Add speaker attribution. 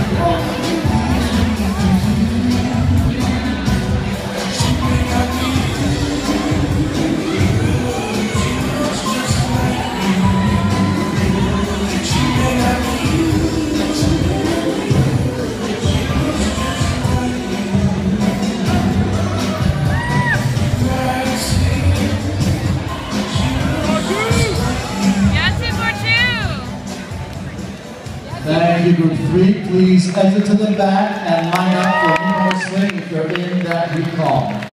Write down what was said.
Speaker 1: Thank you, group 3. Please exit to the back and line up for one more swing if you're in that recall.